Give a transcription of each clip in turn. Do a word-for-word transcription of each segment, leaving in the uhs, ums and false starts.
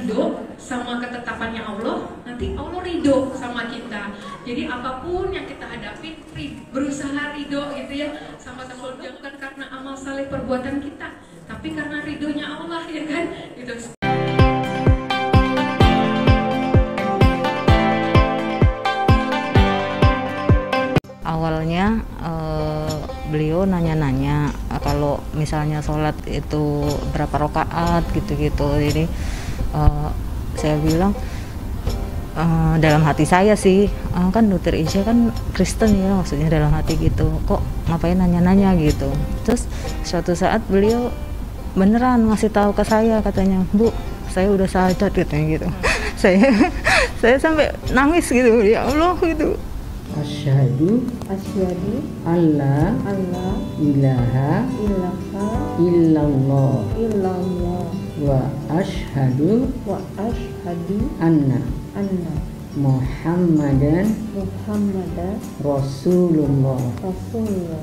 ridho sama ketetapannya Allah, nanti Allah ridho sama kita. Jadi apapun yang kita hadapi, berusaha ridho gitu ya sama sama Allah, bukan karena amal saleh perbuatan kita, tapi karena ridhonya Allah, ya kan? Gitu. Awalnya uh, beliau nanya-nanya uh, kalau misalnya sholat itu berapa rakaat gitu-gitu. Jadi uh, saya bilang uh, dalam hati saya sih, uh, kan Dokter Isya kan Kristen ya, maksudnya dalam hati gitu, kok ngapain nanya-nanya gitu. Terus suatu saat beliau beneran ngasih tahu ke saya, katanya, "Bu, saya udah sahadat," katanya gitu. saya saya sampai nangis gitu, ya Allah gitu. Asyhadu Asyhadu alla alla ilaha ilaha illallah illallah wa asyhadu wa asyhadu anna anna Muhammadan Muhammadan Rasulullah. Rasulullah.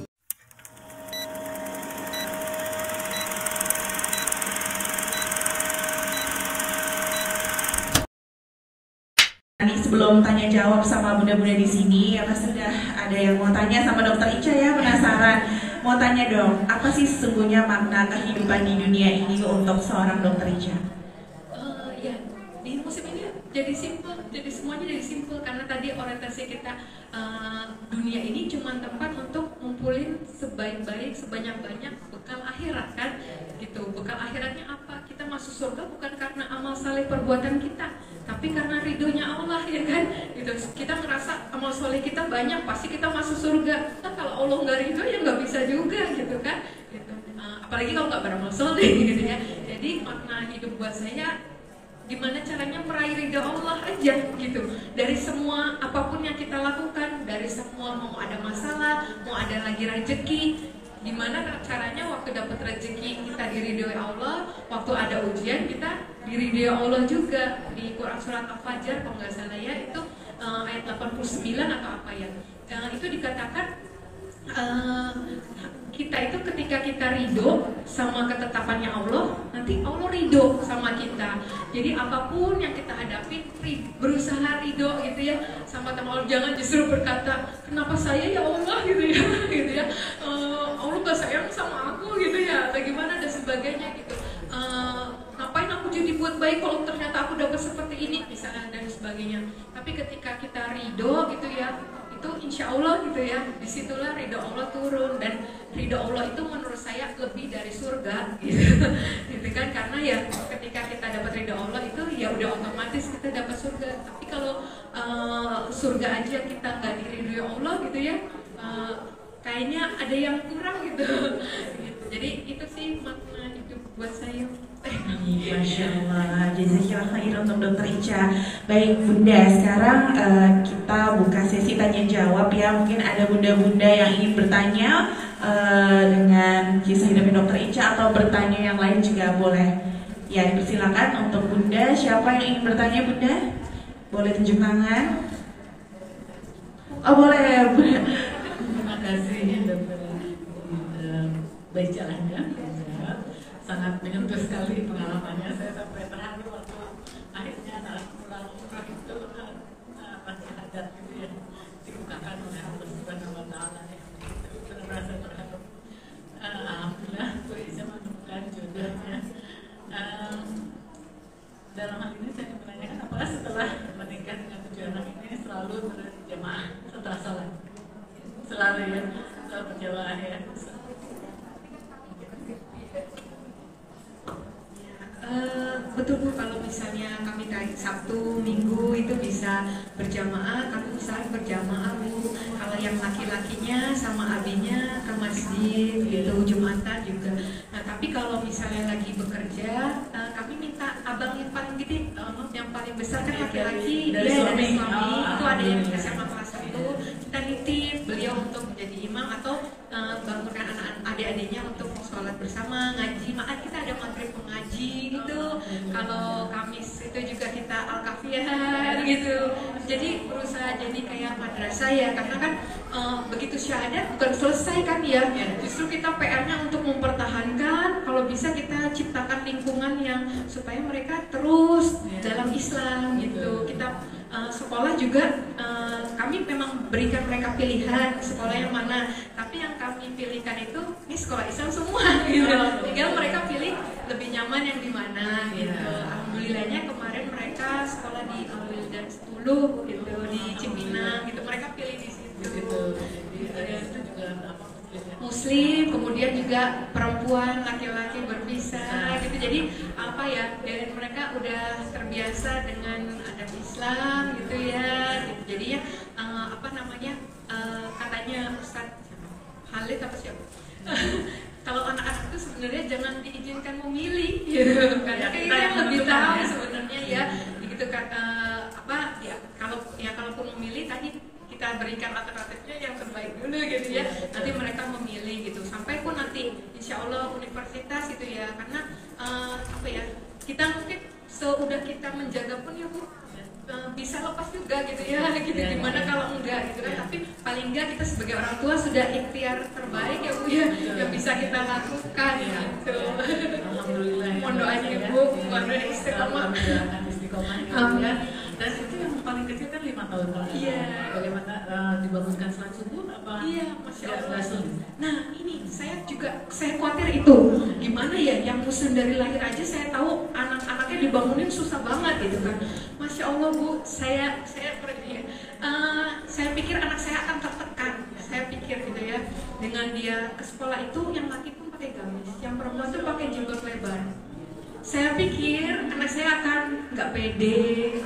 Sebelum tanya jawab sama bunda-bunda di sini, karena sudah ada yang mau tanya sama Dokter Ica ya, penasaran. Mau tanya dong, apa sih sesungguhnya makna kehidupan di dunia ini untuk seorang Dokter Ica? Uh, ya, di musim ini jadi simpel, jadi semuanya jadi simpel karena tadi orientasi kita uh, dunia ini cuma tempat untuk ngumpulin sebaik-baik, sebanyak-banyak bekal akhirat kan, gitu. Bekal akhiratnya apa? Kita masuk surga bukan karena amal saleh perbuatan kita, tapi karena ridhonya Allah, ya kan? Gitu. Kita ngerasa amal soleh kita banyak, pasti kita masuk surga. Nah, kalau Allah nggak ridho ya nggak bisa juga, gitu kan? Gitu. Uh, apalagi kalau nggak beramal soleh, gitu ya. Jadi makna hidup buat saya, gimana caranya meraih ridho Allah aja, gitu. Dari semua apapun yang kita lakukan, dari semua mau ada masalah, mau ada lagi rezeki. Gimana caranya waktu dapat rezeki kita diridhoi Allah, waktu ada ujian kita diridhoi Allah juga. Di Quran surat Al-Fajr kalau nggak salah ya, itu uh, ayat delapan puluh sembilan atau apa ya, uh, itu dikatakan uh, kita itu ketika kita ridho sama ketetapannya Allah, nanti Allah ridho sama kita. Jadi apapun yang kita hadapi, berusaha ridho gitu ya sama Allah. Jangan justru berkata, kenapa saya ya Allah gitu ya, gitu ya. Uh, Allah gak sayang sama aku gitu ya, atau gimana dan sebagainya gitu. Uh, ngapain aku jadi buat baik kalau ternyata aku dapat seperti ini misalnya dan sebagainya. Tapi ketika kita ridho gitu ya, itu insya Allah gitu ya, disitulah ridho Allah turun. Dan ridho Allah itu menurut saya lebih dari surga gitu, gitu kan, karena ya ketika kita dapat ridho Allah itu ya udah otomatis kita dapat surga. Tapi kalau uh, surga aja kita nggak diridhoi Allah gitu ya, uh, kayaknya ada yang kurang gitu. Gitu. Jadi itu sih makna hidup buat saya. Masya Allah, jazakallah khair untuk Dokter Ica. Baik Bunda, sekarang uh, kita buka sesi tanya jawab ya. Mungkin ada bunda-bunda yang ingin bertanya uh, dengan kisah hidup Dokter Ica, atau bertanya yang lain juga boleh. Ya, dipersilakan untuk Bunda. Siapa yang ingin bertanya Bunda? Boleh tunjuk tangan. Oh boleh. Terima kasih Dokter Baik jalannya. Sangat menyentuh sekali pengalamannya. Saya sampai terharu waktu akhirnya anak pulang umrah itu masih hadat gitu ya, dibukakan oleh Allah Subhanahu Wa Taala ya. Itu merasa terharu. Uh, Alhamdulillah Bu Isya menemukan jodohnya. Um, dalam hal ini saya ingin menanyakan, apakah setelah menikah dengan tujuh anak ini selalu berjamaah setelah sholat? Selalu ya, selalu berjamaah ya. Uh, betul Bu, kalau misalnya kami dari Sabtu, Minggu itu bisa berjamaah, kami usahakan berjamaah Bu. Kalau yang laki-lakinya sama abinya ke masjid gitu, Jumatan juga. Nah tapi kalau misalnya lagi bekerja, uh, kami minta abang yang paling gede, uh, yang paling besar kan laki-laki, dari, dari ya suami, dari suami. Oh, itu ada yang S M A kelas satu, kita nitip beliau untuk menjadi imam atau uh, bangunkan anak-anak adik-adiknya untuk sholat bersama, ngaji. Maaf kita ada maghrib mengaji gitu. Kalau Kamis itu juga kita al-kafiyah gitu. Jadi berusaha jadi kayak madrasah ya, karena kan e, uh, begitu syahadat bukan selesai kan ya, justru kita P R-nya untuk mempertahankan, kalau bisa kita ciptakan lingkungan yang supaya mereka terus dalam Islam gitu. Kita uh, sekolah juga uh, kami memang berikan mereka pilihan sekolah yang mana, tapi yang kami pilihkan itu ini sekolah Islam semua gitu. Tinggal mereka pilih lebih nyaman yang di mana gitu. Alhamdulillahnya kemarin mereka sekolah di Al-Wildan sepuluh gitu, di Cipinang gitu, mereka pilih di situ gitu. Di area itu juga apa Muslim, kemudian juga perempuan, laki-laki berpisah gitu. Jadi apa ya, dari mereka udah terbiasa dengan adab Islam gitu ya gitu. Jadinya uh, apa namanya uh, katanya Ustadz Khalid apa siapa kalau anak-anak itu sebenarnya jangan diizinkan memilih gitu. Karena kita yang lebih tahu sebenarnya ya gitu kan, uh, apa ya kalau ya kalaupun memilih tadi kita berikan alternatifnya yang terbaik dulu gitu ya, nanti mereka memilih gitu sampai pun nanti insya Allah universitas gitu ya. Karena uh, apa ya, kita mungkin seudah kita menjaga pun ya Bu uh, bisa lepas juga gitu ya gitu, gimana kalau enggak gitu kan. Tapi paling enggak kita sebagai orang tua sudah ikhtiar terbaik ya Bu ya yang bisa kita lakukan gitu. Alhamdulillah. Mohon doanya Ibu, mohon doa istiqomah. Amin. Dan itu yang paling kecil kan lima tahun kan? Iya. Bagaimana uh, dibangunkan salat subuh apa? Iya, masya Allah. Langsung. Nah ini saya juga saya khawatir itu gimana ya, yang muslim dari lahir aja saya tahu anak-anaknya dibangunin susah banget gitu kan. Masya Allah Bu, saya saya pergi. Uh, saya pikir anak saya akan tertekan. Saya pikir gitu ya, dengan dia ke sekolah itu yang laki pun pakai gamis, yang perempuan tuh pakai jilbab lebar. Saya pikir anak saya akan nggak pede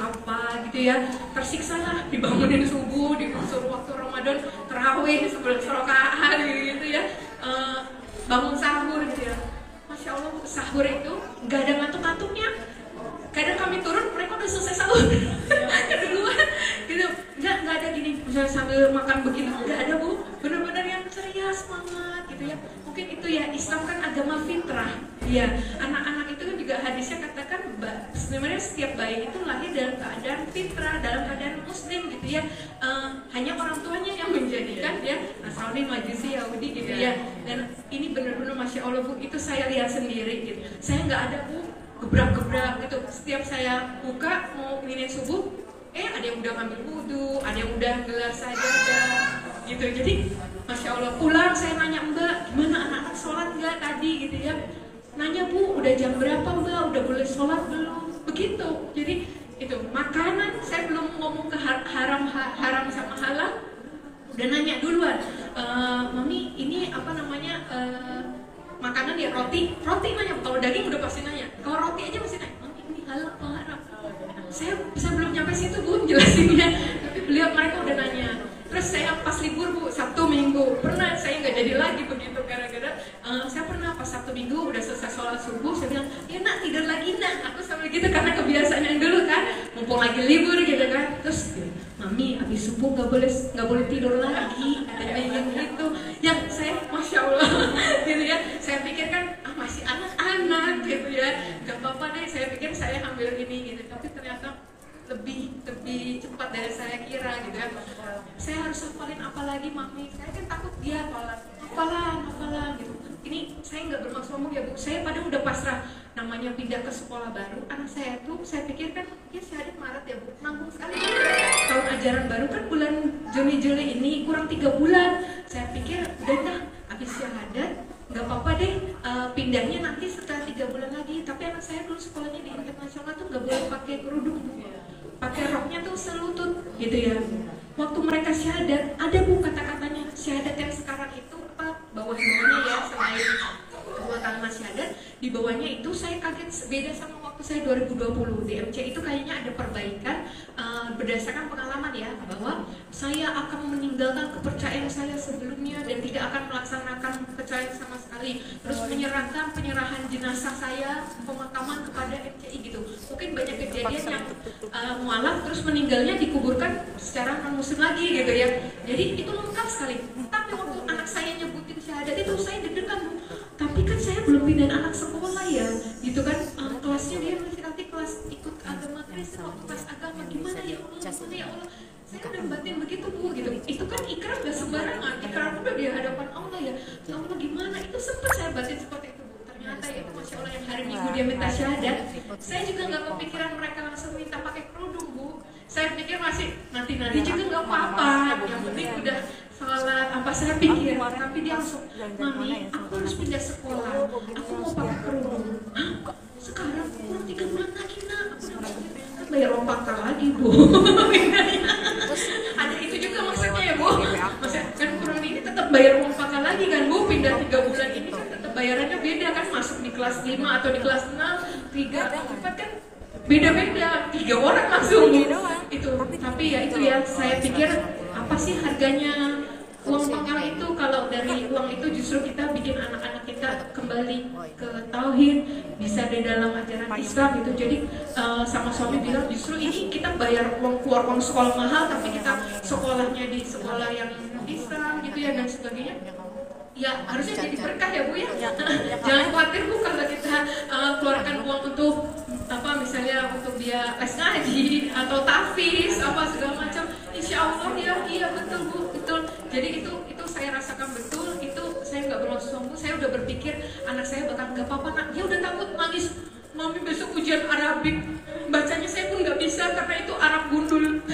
apa gitu ya, tersiksa lah dibangunin subuh, disuruh waktu Ramadan terawih sebelas rakaat gitu ya, uh, bangun sahur gitu ya. Masya Allah sahur itu nggak ada ngantuk-ngantuknya. Kadang kami turun mereka udah selesai sahur keduluan gitu, nggak nggak ada gini misalnya sambil makan begitu, nggak ada Bu, benar-benar yang ceria semangat gitu ya. Mungkin itu ya, Islam kan agama fitrah ya. Anak-anak itu kan juga hadisnya katakan sebenarnya setiap bayi itu lahir dalam keadaan fitrah, dalam keadaan muslim gitu ya. Uh, hanya orang tuanya yang menjadikan ya Nasrani, Majusi, Yahudi gitu ya. Dan ini benar-benar Masya Allah Bu, itu saya lihat sendiri gitu. Saya nggak ada Bu gebrak-gebrak gitu. Setiap saya buka mau minum subuh, eh ada yang udah ngambil wudhu, ada yang udah gelar sajadah gitu. Jadi Masya Allah, pulang saya nanya Mbak, gimana anak-anak sholat nggak tadi gitu ya. Nanya Bu, udah jam berapa Mbak, udah boleh sholat belum? Begitu. Jadi itu makanan saya belum ngomong ke haram haram sama halal, udah nanya duluan. E, Mami ini apa namanya e, makanan ya roti, roti nanya. Kalau daging udah pasti nanya. Kalau roti aja masih nanya. Mami ini halal apa haram? Saya saya belum nyampe situ Bu jelasinnya. Tapi beliau mereka udah nanya. Terus saya pas libur Bu, Sabtu Minggu pernah saya nggak jadi lagi begitu gara-gara uh, saya pernah pas Sabtu Minggu udah selesai sholat subuh saya bilang ya nak tidur lagi nak, aku sampai gitu karena kebiasaan yang dulu kan, mumpung lagi libur gitu kan. Terus Mami habis subuh nggak boleh nggak boleh tidur lagi katanya yang gitu. Yang saya Masya Allah gitu ya, saya pikir kan ah masih anak-anak gitu ya, nggak apa-apa deh, saya pikir saya ambil ini gitu, tapi ternyata lebih lebih cepat dari saya kira gitu kan. Saya harus hafalin apa lagi Mami, saya kan takut dia hafalan hafalan hafalan gitu. Ini saya nggak bermaksud ngomong ya Bu, saya padahal udah pasrah. Namanya pindah ke sekolah baru, anak saya tuh saya pikir kan ya syahadat Maret ya Bu, nanggung sekali tahun ajaran baru kan bulan Juni Juli ini kurang tiga bulan. Saya pikir udah dah habis syahadat nggak apa-apa deh, uh, pindahnya nanti setelah tiga bulan lagi. Tapi anak saya dulu sekolahnya di internasional tuh nggak boleh pakai kerudung, pakai roknya tuh selutut gitu ya. Waktu mereka syahadat ada Bu kata-katanya, syahadat yang sekarang itu apa bawah-bawahnya ya, selain kedua kalimat syahadat di bawahnya itu saya kaget beda sama waktu saya dua ribu dua puluh di M C itu kayaknya ada perbaikan uh, berdasarkan pengalaman ya, bahwa saya akan meninggalkan kepercayaan saya sebelumnya dan tidak akan melaksanakan kepercayaan sama sekali, terus menyerahkan penyerahan jenazah saya pemakaman kepada M C I gitu. Mungkin banyak kejadian yang uh, mualaf terus meninggalnya dikuburkan secara non muslim lagi gitu ya. Jadi itu lengkap sekali. Tapi waktu anak saya nyebutin syahadat itu saya deg-degan Bu. Tapi kan saya belum pindahin anak sekolah ya, gitu kan. Uh, kelasnya dia masih nanti kelas ikut agama Kristen atau kelas agama gimana ya Allah, gimana ya Allah. saya udah batin begitu Bu gitu. Itu kan ikrar gak sembarangan, ikrar udah di hadapan Allah ya. Ya Allah gimana? Itu sempat saya batin seperti itu Bu. Ternyata itu Masya Allah yang hari Minggu dia minta syahadat. Saya juga nggak kepikiran mereka langsung minta pakai kerudung Bu. Saya pikir masih nanti-nanti juga nggak apa-apa. Yang penting udah sholat apa saya pikir. Tapi dia langsung, Mami, aku harus pindah sekolah. Aku mau pakai kerudung. Hah? Sekarang kurang tiga bulan lagi nak. Kan bayar uang pangkal lagi Bu. Ada itu juga maksudnya ya Bu. Maksudnya kan kurang ini tetap bayar uang pangkal lagi kan Bu. Pindah tiga bulan ini kan tetap bayarannya beda kan. Masuk di kelas lima atau di kelas enam, tiga atau empat kan beda-beda, tiga orang langsung itu. Tapi ya itu ya, saya pikir apa sih harganya uang pangkal itu? Kalau dari uang itu justru kita bikin anak-anak kita kembali ke tauhid, bisa di dalam ajaran Islam gitu. Jadi uh, sama suami bilang justru ini kita bayar uang keluar uang sekolah mahal, tapi kita sekolahnya di sekolah yang Islam gitu ya dan sebagainya. Ya harusnya jadi berkah ya Bu ya. Jangan khawatir Bu kalau kita uh, keluarkan uang untuk apa misalnya untuk dia les ngaji atau tahfiz apa segala macam. Insya Allah ya iya betul Bu betul. Jadi itu itu saya rasakan betul. Itu saya nggak bermaksud sombong. Saya udah berpikir anak saya bakal nggak apa-apa nak. Dia udah takut nangis. Mami besok ujian Arabik. Bacanya saya pun nggak bisa karena itu Arab gundul.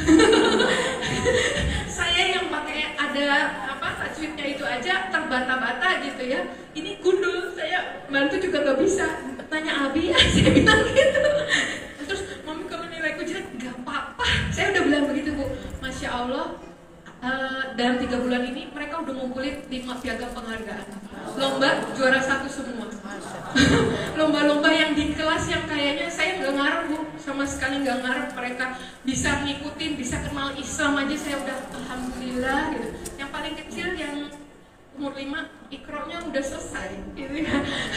Saya yang pakai ada apa tajwidnya itu aja terbata-bata gitu ya. Ini gundul saya bantu juga nggak bisa. Tanya Abi ya saya bilang gitu. Terus Mami kalau nilaiku jelek nggak apa-apa. Saya udah bilang begitu Bu. Masya Allah. Uh, dalam tiga bulan ini mereka udah ngumpulin lima piagam penghargaan. Lomba juara satu semua. Lomba-lomba yang di kelas yang kayaknya saya nggak ngarep Bu, sama sekali nggak ngarep mereka bisa ngikutin, bisa kenal Islam aja saya udah alhamdulillah gitu. Yang paling kecil yang umur lima ikromnya udah selesai gitu ya.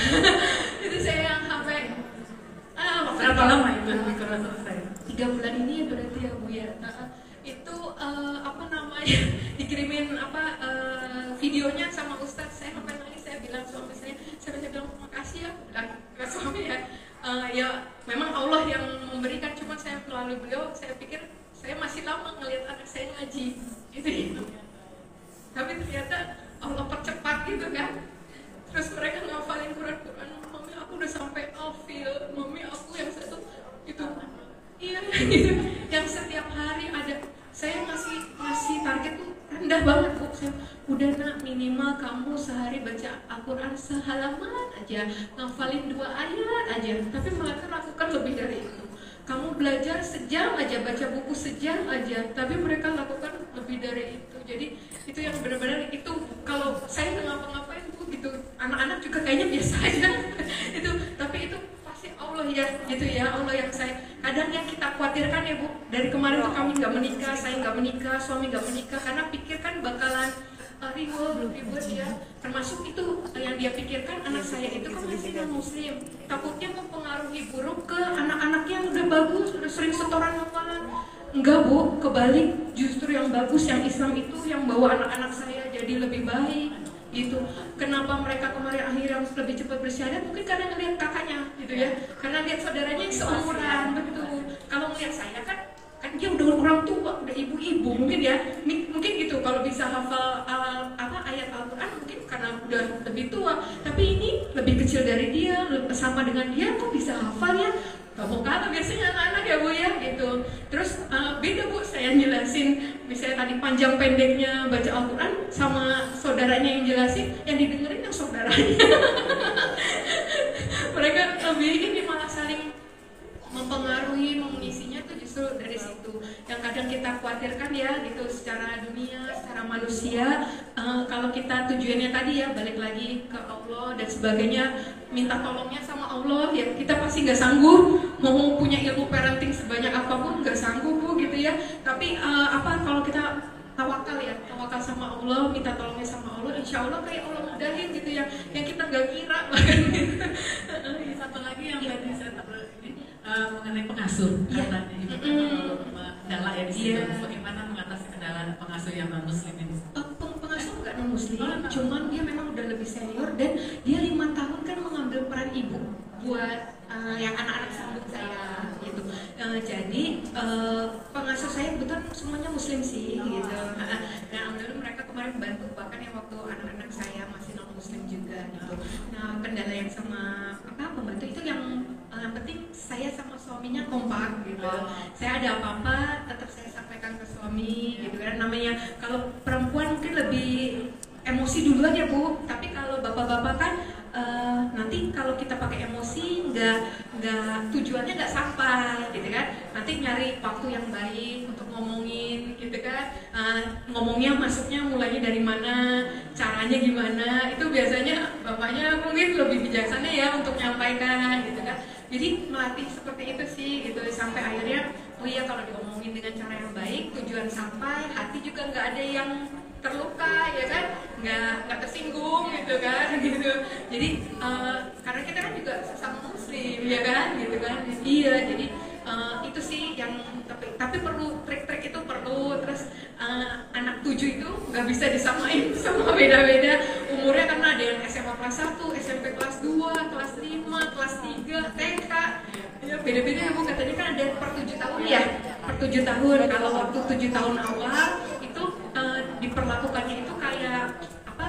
Itu saya yang sampai ah, berapa lama itu ikro selesai? Tiga bulan ini ya berarti ya Bu ya. Nah, itu uh, apa namanya dikirimin apa uh, videonya sama Ustadz. Saya sampai nangis, saya bilang suami saya saya bilang makasih ya bilang ke suami ya uh, ya memang Allah yang memberikan, cuma saya melalui beliau saya pikir saya masih lama ngelihat anak saya ngaji gitu ya. Tapi ternyata Allah percepat gitu kan. Terus mereka ngafalin Quran-Quran. Mami aku udah sampai hafil. Mami aku yang satu itu iya gitu. Yang setiap hari ada saya ngasih ngasih target tuh rendah banget Bu. Saya udah nak minimal kamu sehari baca Al-Quran sehalaman aja, ngafalin dua ayat aja. Tapi mereka lakukan lebih dari itu. Kamu belajar sejam aja, baca buku sejam aja, tapi mereka lakukan lebih dari itu. Jadi itu yang benar-benar itu kalau saya nggak ngapa-ngapain Bu gitu, anak-anak juga kayaknya biasa aja itu. Tapi itu Allah ya gitu ya, Allah yang saya kadang yang kita khawatirkan ya Bu. Dari kemarin tuh kami nggak menikah, saya nggak menikah, suami nggak menikah karena pikirkan bakalan uh, ribut ribut ya. Termasuk itu yang dia pikirkan anak saya itu kan masih non muslim, takutnya mempengaruhi buruk ke anak-anak yang udah bagus, udah sering setoran hafalan. Enggak Bu, kebalik, justru yang bagus yang Islam itu yang bawa anak-anak saya jadi lebih baik gitu. Kenapa mereka kemarin akhirnya lebih cepat bersyahadat? Mungkin karena ngelihat kakaknya gitu ya, karena lihat saudaranya yang seumuran betul. Kalau ngelihat saya kan kan dia udah orang tua, udah ibu-ibu mungkin ya, mungkin gitu. Kalau bisa hafal uh, apa ayat Al-Quran mungkin karena udah lebih tua. Tapi ini lebih kecil dari dia, sama dengan dia kok bisa hafal ya? Kamu kata biasanya anak-anak ya Bu ya gitu. Terus uh, beda Bu, saya jelasin misalnya tadi panjang pendeknya baca Al-Quran sama saudaranya yang jelasin, yang didengerin yang saudaranya. Mereka lebih ini malah saling mempengaruhi, mengisinya tuh justru dari situ. Yang kadang kita khawatirkan ya gitu secara dunia, secara manusia. Uh, kalau kita tujuannya tadi ya balik lagi ke Allah dan sebagainya, minta tolongnya sama Allah ya, kita pasti nggak sanggup mau punya ilmu parenting sebanyak apapun, nggak sanggup Bu gitu ya. Tapi uh, apa kalau kita tawakal ya, tawakal sama Allah, minta tolongnya sama Allah, insya Allah kayak Allah mudahin gitu ya, yang kita nggak kira bahkan gitu. Satu lagi yang tadi saya ini uh, mengenai pengasuh, ya. Karena ibu mm. kendala ya di sini, ya. Bagaimana mengatasi kendala pengasuh yang non muslim ini? Uh, pengasuh nggak non muslim, oh, cuman dia memang udah lebih senior dan dia lima tahun kan mengambil peran ibu buat uh, yang anak-anak sambut saya gitu. Uh, jadi uh, pengasuh saya kebetulan semuanya muslim sih gitu. Nah, alhamdulillah mereka kemarin bantu, bahkan yang waktu anak-anak saya masih non muslim juga gitu. Nah, kendala yang sama apa pembantu itu yang yang penting saya sama suaminya kompak gitu. Saya ada apa-apa tetap saya sampaikan ke suami gitu kan. Namanya kalau perempuan mungkin lebih emosi duluan ya Bu, tapi kalau bapak-bapak kan uh, nanti kalau kita pakai emosi nggak nggak tujuannya nggak sampai gitu kan. Nanti nyari waktu yang baik untuk ngomongin gitu kan. Uh, ngomongnya masuknya mulainya dari mana, caranya gimana, itu biasanya bapaknya mungkin lebih bijaksana ya untuk menyampaikan gitu kan. Jadi melatih seperti itu sih gitu sampai akhirnya oh iya kalau diomongin dengan cara yang baik tujuan sampai, hati juga nggak ada yang terluka ya kan, nggak nggak tersinggung gitu kan gitu. Jadi uh, karena kita kan juga sesama muslim ya kan gitu kan. Iya jadi uh, itu sih yang tapi, tapi perlu trik-trik itu perlu. Terus uh, anak tujuh itu nggak bisa disamain sama beda-beda umurnya karena ada yang S M A kelas satu, S M P kelas dua, kelas lima, kelas tiga, T K ya beda-beda ya Bu. Katanya kan ada per tujuh tahun ya, per tujuh tahun. Kalau waktu tujuh tahun awal itu uh, diperlakukannya itu kayak apa,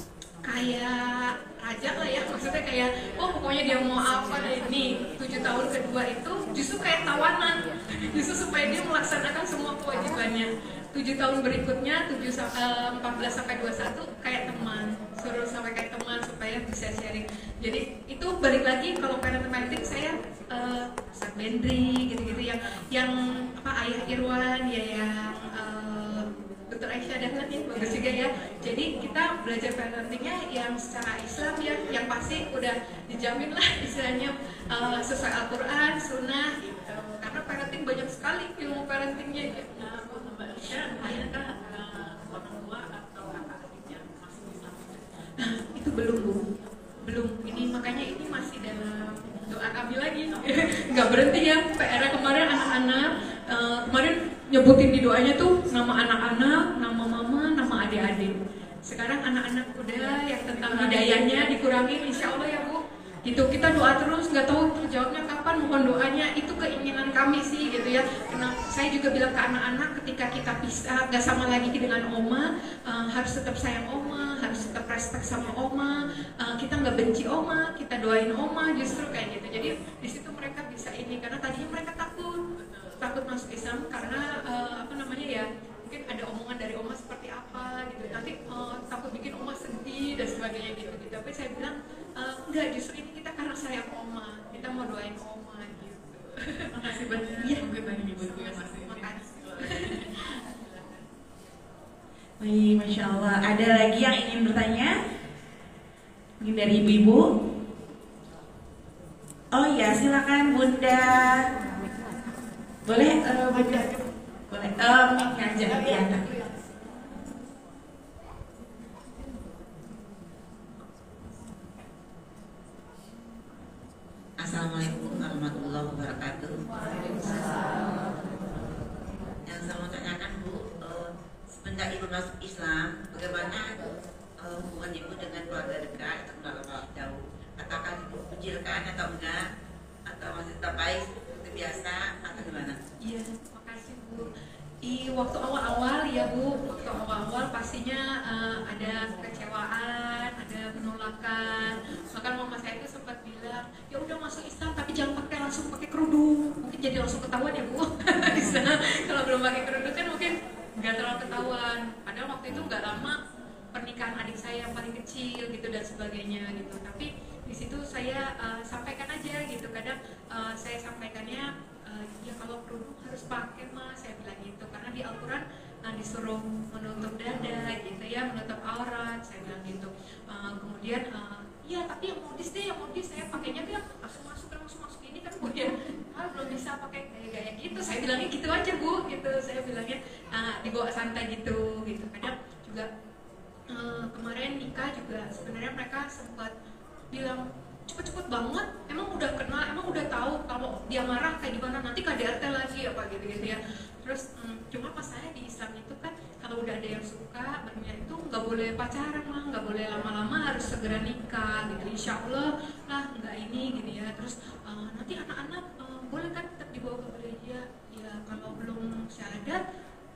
kayak raja lah ya, maksudnya kayak oh pokoknya dia mau apa nih. Tujuh tahun kedua itu justru kayak tawanan, justru supaya dia melaksanakan semua kewajibannya. Tujuh tahun berikutnya tujuh empat belas sampai dua puluh satu kayak teman, suruh sampai kayak teman supaya bisa sharing. Jadi itu balik lagi kalau parenting parenting saya uh, Ustaz Bendri gitu-gitu yang yang apa Ayah Irwan ya yang uh, Dokter Aisyah Dahlan ya bagus juga ya. Jadi kita belajar parentingnya yang secara Islam ya, yang pasti udah dijamin lah istilahnya uh, sesuai Al-Quran, Sunnah gitu. Karena parenting banyak sekali ilmu parentingnya ya. Nah, Mbak Aisyah, adakah orang tua atau kakak adiknya masih Islam? Nah, itu belum Bu, belum. Ini makanya ini masih dalam doa kami lagi. Nggak berhenti ya. P R kemarin anak-anak uh, kemarin nyebutin di doanya tuh nama anak-anak, nama mama, nama adik-adik. Sekarang anak-anak udah yang tentang hidayahnya dikurangin, insya Allah ya Bu. Gitu kita doa terus, nggak tahu terjawabnya kapan, mohon doanya. Itu keinginan kami sih gitu ya. Karena saya juga bilang ke anak-anak ketika kita pisah, nggak sama lagi dengan oma, uh, harus tetap sayang oma, harus tetap respect sama oma. Uh, kita nggak benci oma, kita doain oma justru kayak gitu. Jadi di situ mereka bisa ini karena tadinya mereka takut. takut masuk Islam karena uh, apa namanya ya mungkin ada omongan dari oma seperti apa gitu nanti uh, takut bikin oma sedih dan sebagainya gitu gitu tapi saya bilang uh, enggak justru ini kita karena sayang oma kita mau doain oma gitu. Makasih banyak ya. Mungkin banyak ibu-ibu yang masih makasih. Baik, Masya Allah. Ada lagi yang ingin bertanya? Mungkin dari ibu-ibu? Oh ya, silakan Bunda. Boleh, uh, Bunda? Boleh, um, ini aja ya. Assalamualaikum warahmatullahi wabarakatuh. Yang saya mau tanyakan Bu, uh, semenjak Ibu masuk Islam, bagaimana uh, hubungan Ibu dengan keluarga dekat atau keluarga jauh? Apakah Ibu kucilkan atau enggak? Atau masih tetap baik seperti biasa atau gimana? Iya, makasih Bu. Di waktu awal-awal ya Bu, waktu awal-awal pastinya uh, ada kekecewaan, ada penolakan. Bahkan mama saya itu sempat bilang, ya udah masuk Islam tapi jangan pakai langsung pakai kerudung. Mungkin jadi langsung ketahuan ya Bu. Bisa. Kalau belum pakai kerudung kan mungkin nggak terlalu ketahuan. Padahal waktu itu nggak lama pernikahan adik saya yang paling kecil gitu dan sebagainya gitu. Tapi di situ saya uh, sampaikan aja gitu. Kadang uh, saya sampaikannya uh, ya kalau kerudung harus pakai mas, saya bilang gitu karena di Al-Quran uh, disuruh menutup dada gitu ya, menutup aurat, saya bilang gitu. Uh, kemudian uh, ya tapi yang modis deh, yang modis saya pakainya tuh yang langsung masuk langsung masuk ini kan Bu ya, ah, belum bisa pakai gaya-gaya gitu. Saya bilangnya gitu aja Bu gitu, saya bilangnya uh, dibawa santai gitu gitu. Kadang juga uh, kemarin nikah juga sebenarnya mereka sempat bilang cepet-cepet banget, emang udah kenal, emang udah tahu kalau dia marah kayak gimana, nanti K D R T lagi apa gitu-gitu ya. Terus hmm, cuma pas saya di Islam itu kan kalau udah ada yang suka barunya itu nggak boleh pacaran lah, nggak boleh lama-lama, harus segera nikah gitu. Insya Allah lah nggak ini gini ya. Terus uh, nanti anak-anak uh, boleh kan tetap dibawa ke gereja ya, kalau belum secara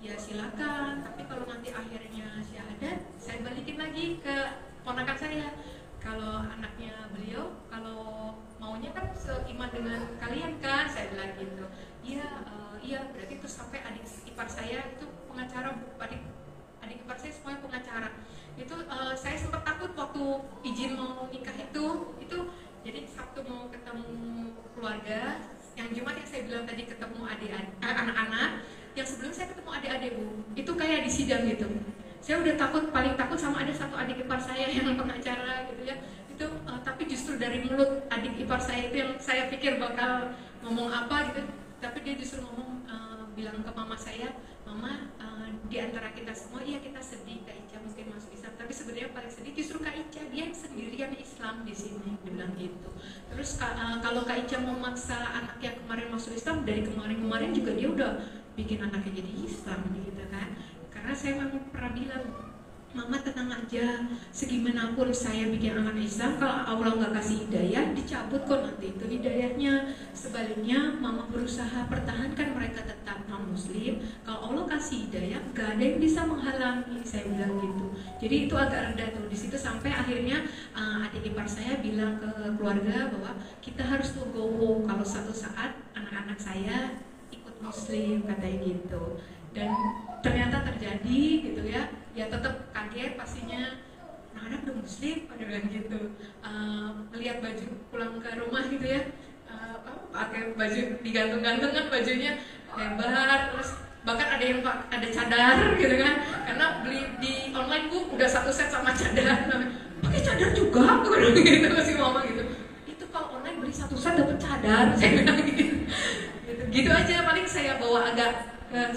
ya silakan, tapi kalau nanti akhirnya syahadat saya balikin lagi ke ponakan saya. Kalau anaknya beliau kalau maunya kan seiman dengan kalian kan, saya bilang gitu. Iya, uh, iya berarti itu sampai adik ipar saya itu pengacara, adik adik ipar saya semuanya pengacara. Itu uh, saya sempat takut waktu izin mau nikah itu, itu jadi Sabtu mau ketemu keluarga, yang Jumat yang saya bilang tadi ketemu adik-adik, eh, anak-anak, yang sebelum saya ketemu adik-adik Bu, itu kayak di sidang gitu. Saya udah takut, paling takut sama ada satu adik ipar saya yang pengacara gitu ya. Itu uh, tapi justru dari mulut adik ipar saya itu yang saya pikir bakal ngomong apa gitu, tapi dia justru ngomong uh, bilang ke mama saya, mama uh, di antara kita semua iya kita sedih Kak Ica mungkin masuk Islam, tapi sebenarnya paling sedih justru Kak Ica, dia yang sendirian Islam di sini, dia bilang gitu. Terus uh, kalau Kak Ica mau maksa anaknya kemarin masuk Islam, dari kemarin-kemarin juga dia udah bikin anaknya jadi Islam gitu kan. Karena saya memang pernah bilang, mama tenang aja, segimanapun saya bikin anak Islam, kalau Allah nggak kasih hidayah, dicabut kok nanti itu hidayahnya. Sebaliknya, mama berusaha pertahankan mereka tetap non-muslim. Kalau Allah kasih hidayah, nggak ada yang bisa menghalangi, saya bilang gitu. Jadi itu agak rendah tuh. Di situ sampai akhirnya uh, adik ipar saya bilang ke keluarga bahwa kita harus legowo kalau satu saat anak-anak saya ikut muslim, katanya gitu. Dan ternyata terjadi gitu ya, ya tetap kaget pastinya, anak-anak udah muslim pada bilang gitu. Uh, melihat baju pulang ke rumah gitu ya, uh, pakai baju digantung-gantung kan bajunya lebar, terus bahkan ada yang ada cadar gitu kan, karena beli di online Bu udah satu set sama cadar, pakai cadar juga gitu masih mama gitu. Itu kalau online beli satu set dapat cadar, saya bilang gitu. gitu. Gitu aja paling saya bawa agak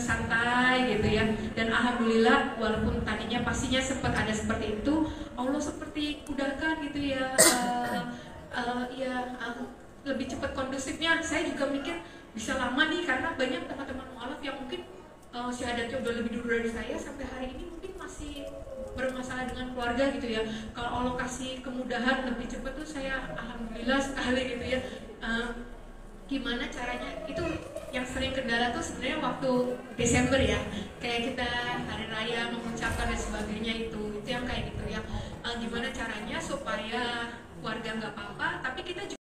santai gitu ya. Dan alhamdulillah walaupun tadinya pastinya sempat ada seperti itu, Allah seperti udahkan gitu ya, uh, uh, ya uh, lebih cepat kondusifnya. Saya juga mikir bisa lama nih, karena banyak teman-teman mualaf yang mungkin uh, syahadatnya udah lebih dulu dari saya, sampai hari ini mungkin masih bermasalah dengan keluarga gitu ya. Kalau Allah kasih kemudahan lebih cepat tuh saya alhamdulillah sekali gitu ya. Uh, gimana caranya, itu yang sering kendala tuh sebenarnya waktu Desember ya, kayak kita hari raya mengucapkan dan sebagainya, itu itu yang kayak gitu ya. E, gimana caranya supaya keluarga nggak apa-apa tapi kita juga